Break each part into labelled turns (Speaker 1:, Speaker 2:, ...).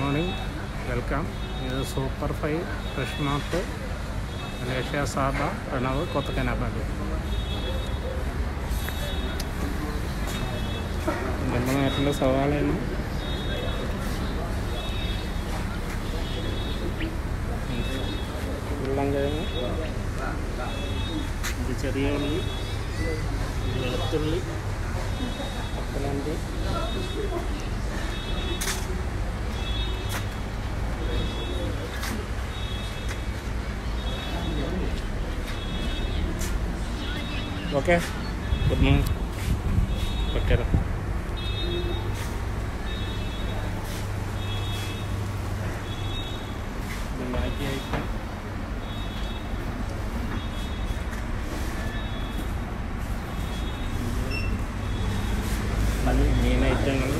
Speaker 1: Morning, welcome. ഇത് super 5 fresh mart, Malaysia Sabah, Pranav, കൊത്തക്കനാബാദ്. നമ്മുടെ നാട്ടിലെ സവാളയാണ്. ഉരുളൻകിഴങ്ങ്, ഇത് ചെറിയ ഉള്ളി, ഇത് വെളുത്തുള്ളി, കപ്പലണ്ടി, ഓക്കെ. Good morning. ഓക്കെ. ബാക്കി ഐറ്റം മീൻ ഐറ്റങ്ങൾ,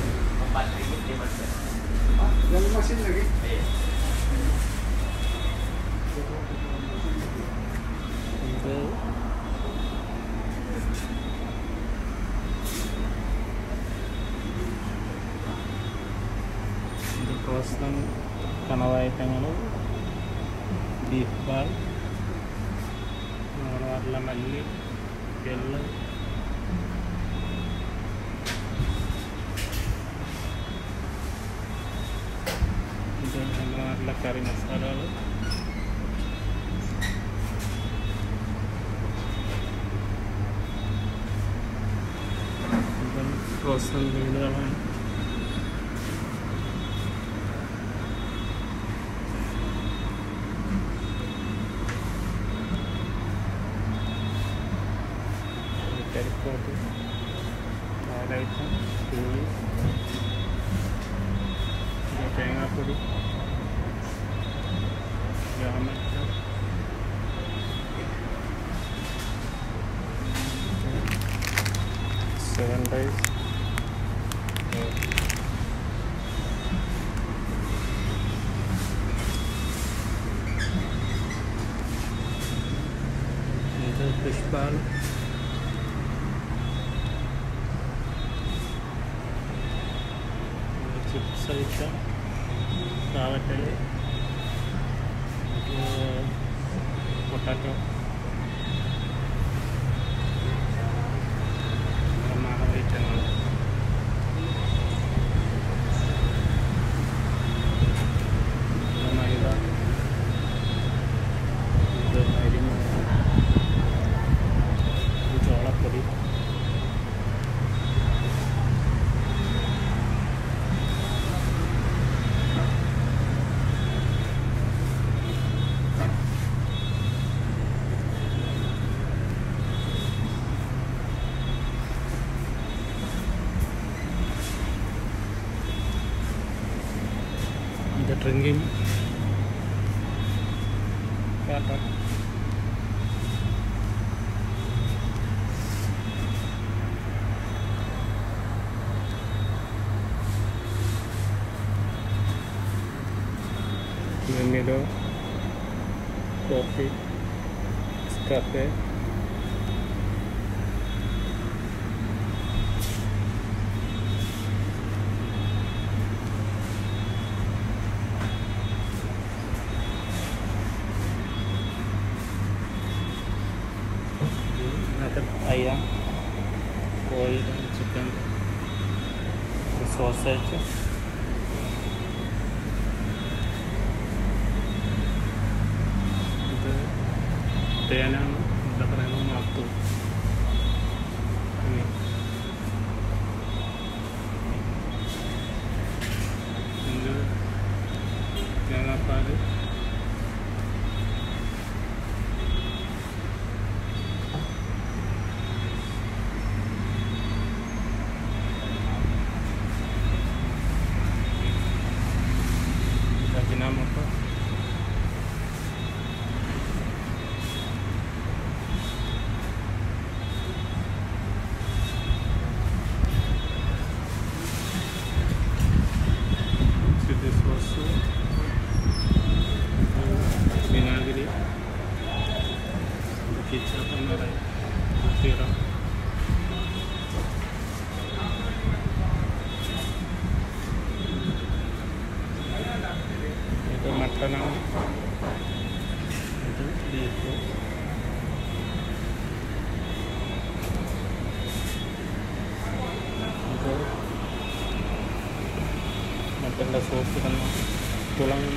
Speaker 1: ഇത് ഫ്രോസൺ കണവ ഐറ്റങ്ങൾ, ബീഫ് ബാൾ, നമ്മുടെ നാട്ടിലെ മല്ലി, എള്ള്, ഇത് നമ്മുടെ നാട്ടിലെ കറി മസാലകൾ, ഇത് ഫ്രോസൺ മീനുകളാണ്. കരിക്കോട്ട്, നാലൈറ്റം, ഉള്ളി, തേങ്ങാപ്പൊടി, ജാമക്ക, സെവൻ റൈസ്, ഇത് ഫിഷ് ബാൾ, ചിപ്സ് ഐറ്റം, കാവറ്റല്, പൊട്ടാറ്റോ, നാടൻ ഐറ്റങ്ങൾ, മൈദ, ഇത് അരിമ, ഇത് ചോളപ്പൊടി, ഇത് drinking water, Milo, coffee, cafe, അയ്യം, കോഴി, ചിക്കൻ, സോസേജ്, ഇത് തേനാണ്, എന്താ പറയുന്നത്, മാത്തു, ഇത് തേങ്ങാപ്പാൽ, അജിനാമോട്ടോ, ചില്ലി സോസ്, വിനാഗിരി, ketchup എന്ന് പറയും, സീറം, ഇത് മട്ടനാണ്, ഇത് ബീഫ്, ഇത് മട്ടൻ്റെ സോസ് തന്നെ തുളങ്ങി.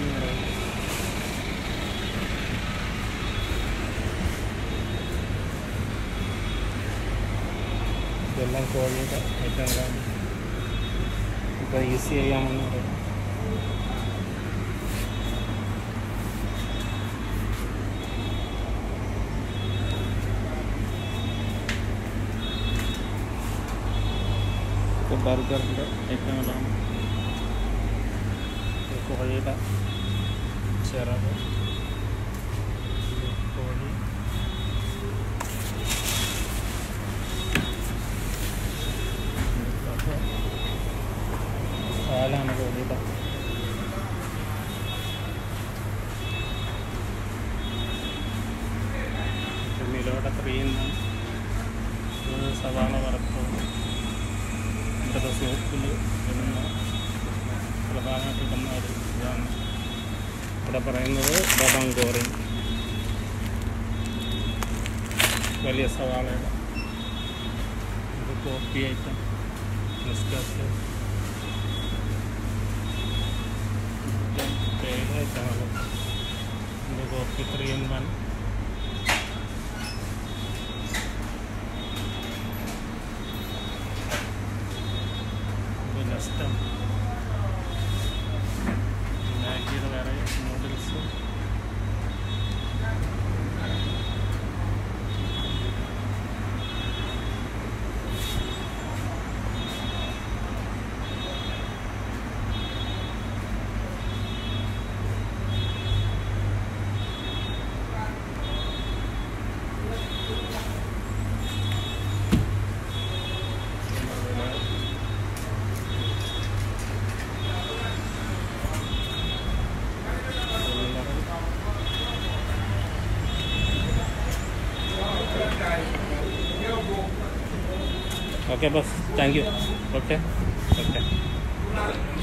Speaker 1: ഇതെല്ലാം കോഴിയുടെ ഐറ്റങ്ങളാണ്. ഇപ്പോൾ ഈസി ചെയ്യാമെന്ന് പറയും. ഇപ്പോൾ ബർഗറിൻ്റെ ഐറ്റങ്ങളാണ്. കോഴിയുടെ ചിറക്, കോഴി, പാലാണ് കോഴിയുടെ. നിലവിടെ 3 സവാള വറുത്തത്. ഇവിടുത്തെ സൂപ്പിൽ ഇടുന്ന പ്രധാനമായിട്ട് ഇടുന്ന ഒരു ഇതാണ് ഇവിടെ പറയുന്നത് ബദാം ഗോറി. വലിയ സവാളയുടെ ഇത് കോഫി ഐറ്റം, നെസ്കാഫെ ഐറ്റമാണ്. ഇത് കോഫി 3 in 1. ഇത് നെസ്റ്റം, മാഗിയുടെ വേറെ noodles, Okay boss, thank you. Okay.